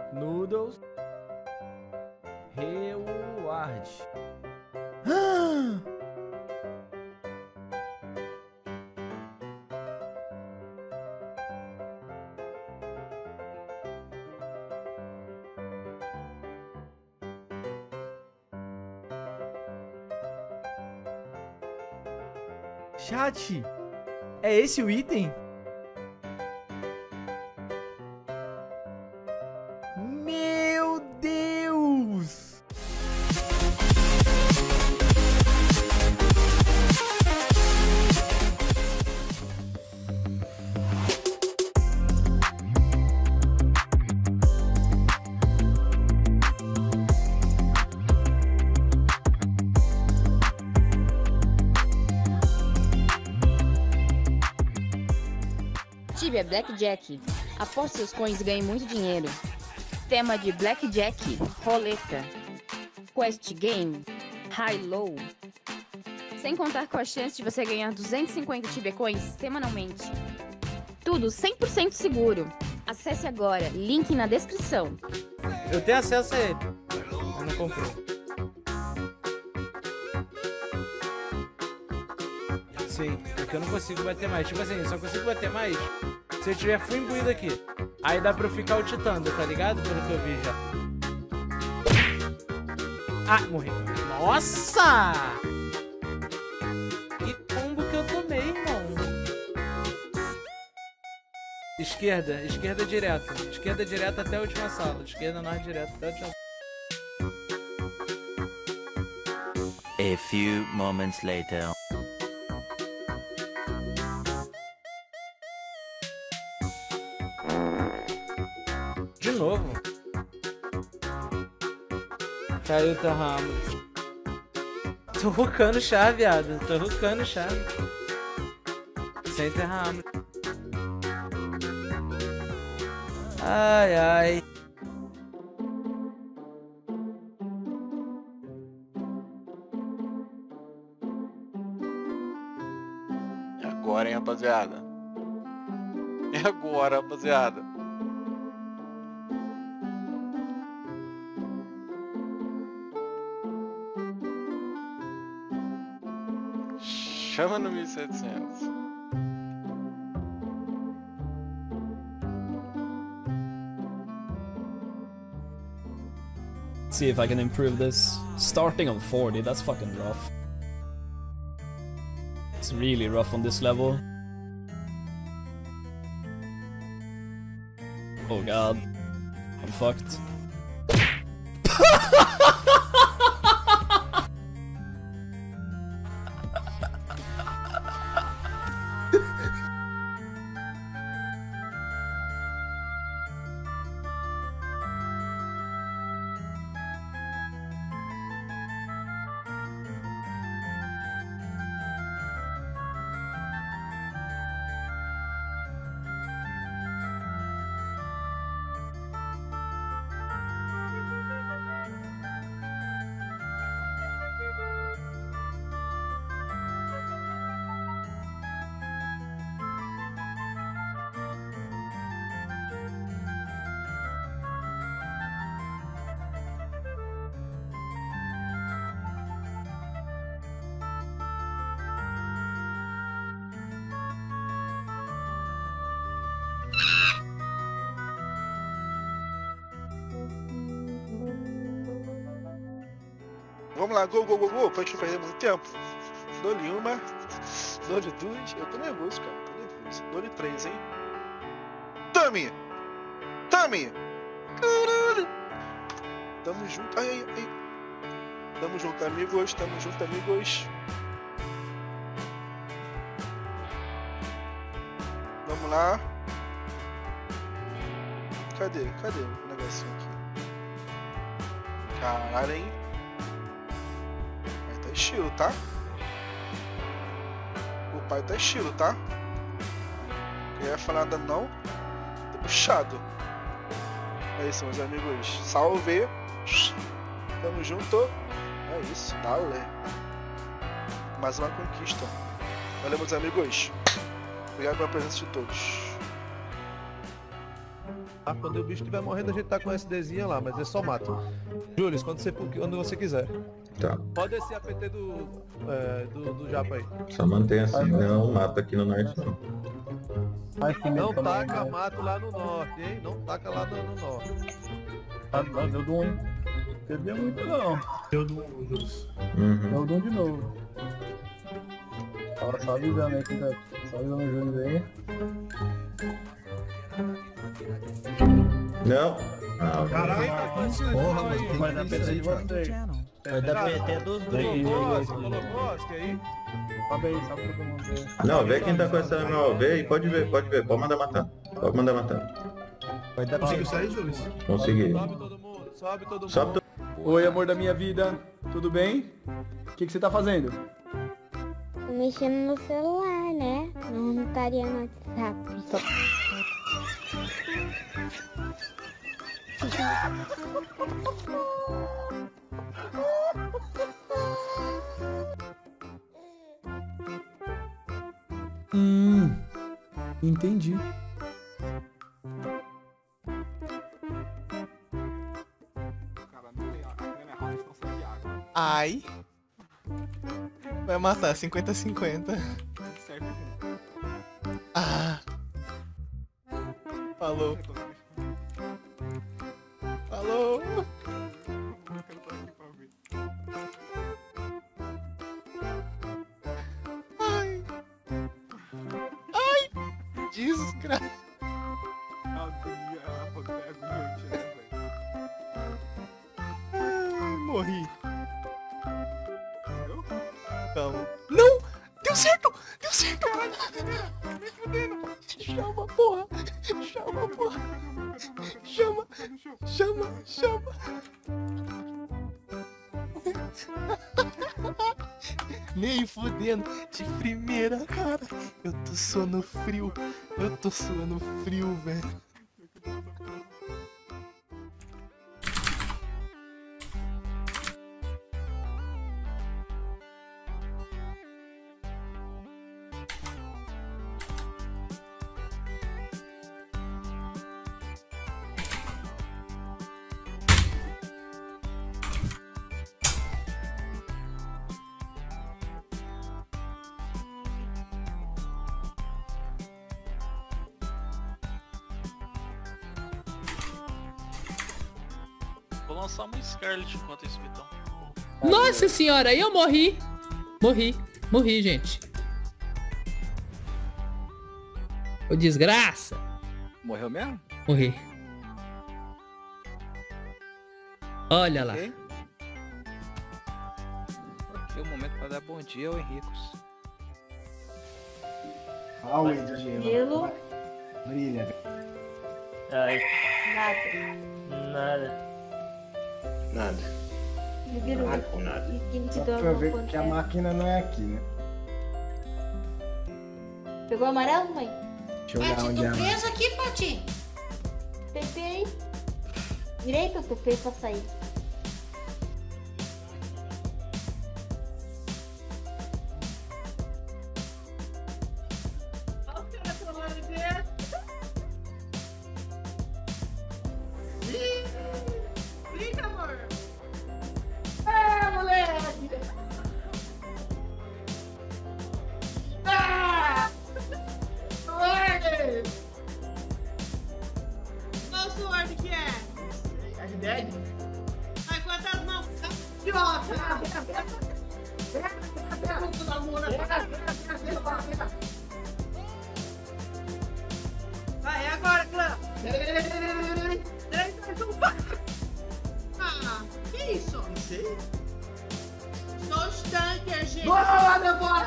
Noodles. Reward. Chat, é esse o item? Meu Deus! Tibia Blackjack. Aposte seus coins e ganhe muito dinheiro. Tema de Blackjack, roleta. Quest Game, High-Low. Sem contar com a chance de você ganhar 250 Tibia Coins semanalmente. Tudo 100% seguro. Acesse agora, link na descrição. Eu tenho acesso a ele. Eu não comprei. Sei, porque eu não consigo bater mais. Tipo assim, só consigo bater mais se eu tiver full imbuído aqui. Aí dá pra eu ficar ultitando, tá ligado? Pelo que eu vi já. Ah, morri. Nossa! Que combo que eu tomei, irmão. Esquerda, esquerda direta. Esquerda direta até a última sala. Esquerda norte direta até a última sala. A few moments later. De novo. Caiu o teu ramo. Tô rucando chá, viado. Tô rucando chá. Sem ter ramo. Ai, ai. É agora, hein, rapaziada. É agora, rapaziada. Chama no 1700. See if I can improve this. Starting on 40, that's fucking rough. It's really rough on this level. Oh god. I'm fucked. Vamos lá, gol, gol, gol, gol. Pra gente não perder muito tempo. Dou-lhe uma. Dou-lhe duas. Eu tô nervoso, cara. Tô nervoso. Dou-lhe três, hein. Tami! Tami! Caralho! Tamo junto. Ai, ai, ai. Tamo junto, amigos. Tamo junto, amigos. Vamos lá. Cadê? Cadê o negocinho aqui? Caralho, hein? Tá estilo, tá? O pai tá estilo, tá? Não ia falar nada não. Tá puxado. É isso, meus amigos. Salve. Tamo junto. É isso, dale. Mais uma conquista. Valeu, meus amigos. Obrigado pela presença de todos. Quando o bicho estiver morrendo, a gente tá com a SDzinha lá, mas é só mato. Julius, quando você quiser. Tá. Pode descer a PT do Japa aí. Só mantém assim, não mata aqui no norte não. Não taca mato lá no norte, hein? Não taca lá no norte. Deu do 1. Perdeu muito não. Deu do 1, Julius. Deu do 1 de novo. Só avisando aí, tá? Só avisando o Júnior aí. Não. Caraca, porra, mano. Vai dar PT de vocês. Vai dar PT dos dois. Colocou Oscar aí? Sobe aí, sobe todo mundo aí. Não, vê quem tá com essa MOV aí, pode ver. Pode mandar matar. Pode mandar matar. Vai dar Conseguiu sair, Júlio? Consegui. Sobe todo mundo, sobe todo mundo. Sobe Oi, amor da minha vida. Tudo bem? O que você tá fazendo? Mexendo no celular, né? Não estaria no WhatsApp. Entendi. Ai. Vai matar 50-50. Ah. Falou. Falou. Ai. Ai. Desgraça. Ai, morri. Calma. Não! Deu certo! Deu certo! Chama, porra! Chama, porra! Chama! Chama! Chama! Nem fudendo! De primeira, cara! Eu tô suando frio! Eu tô suando frio, velho! Vou lançar uma Scarlet enquanto isso, Vitão. Nossa senhora, eu morri. Morri, gente. Ô desgraça. Morreu mesmo? Morri. Olha lá. Ok, o momento para dar bom dia ao Henricos. O Gelo. Brilha. Ai. Nada. Nada. Nada. Só pra ver que a máquina não é aqui, né? Pegou o amarelo, mãe? Deixa eu olhar onde é. preso aqui, Pati. TP aí. Direita, TP pra sair. Brinca, amor. Ah, moleque. Ah! Sword! Qual sword que é? É de dead? Ai, quantas mãos? Idiota! Vai, é agora, clã! 3, 2, 1, pá! Ah, que isso? Não sei. Sou os tankers, gente! Boa, meu boy!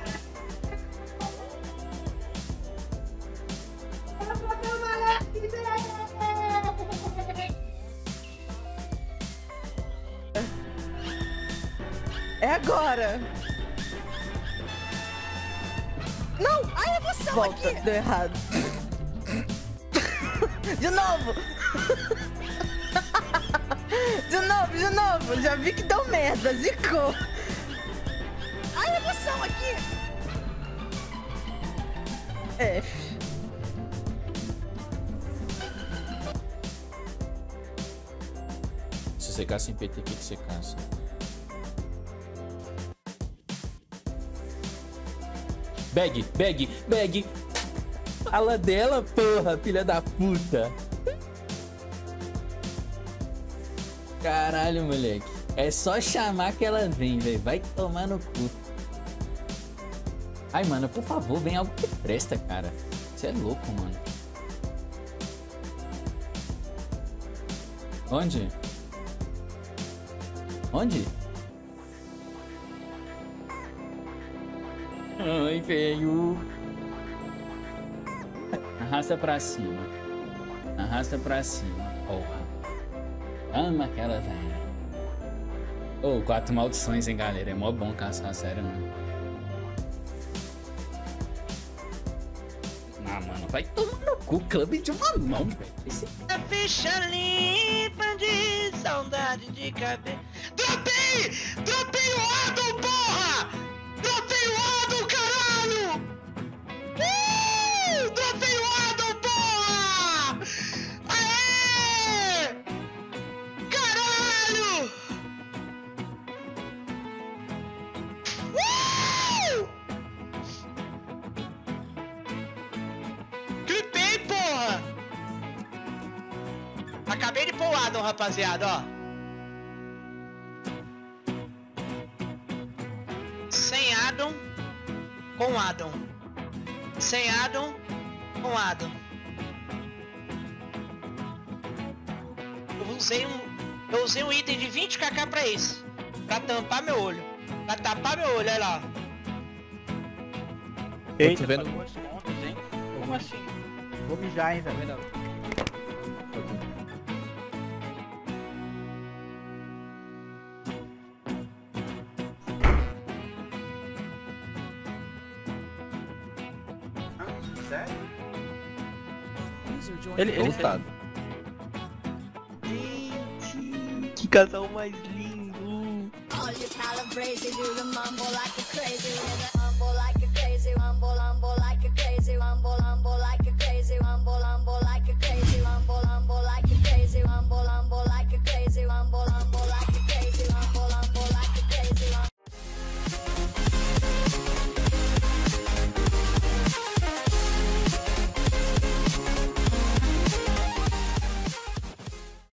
É agora! Não! Ai, emoção! Volta, aqui. Deu errado. De novo! De novo! Já vi que deu merda, zicou! Ai, emoção aqui! F. Se você caça em PT, o que você caça? Bag! Fala dela, porra, filha da puta. Caralho, moleque. É só chamar que ela vem, velho. Vai tomar no cu. Ai, mano, por favor, vem algo que presta, cara. Você é louco, mano. Onde? Ai, velho. Arrasta pra cima. Porra. Ama aquela velha. Ô, 4 maldições, hein, galera. É mó bom caçar, sério, mano. Ah, mano, vai tomar no cu, clube de uma mão, velho. A ficha limpa de saudade de cabelo. Dropei o Adam, porra! Dropei o Adam, caralho! Dropei o Adam, porra! Aê! Caralho! Clipei, porra! Acabei de pôr o Adam, rapaziada, ó. Sem Adam, com Adam. Sem Adam, com Adam. Eu usei um item de 20kk pra isso. Pra tampar meu olho. Pra tapar meu olho, olha lá. Eita, vendo? Como assim? Vou mijar, hein, tá vendo? Sério? Ele voltado. Gente, que casal mais lindo. All your calibrated, do the mumble like a crazy nigga.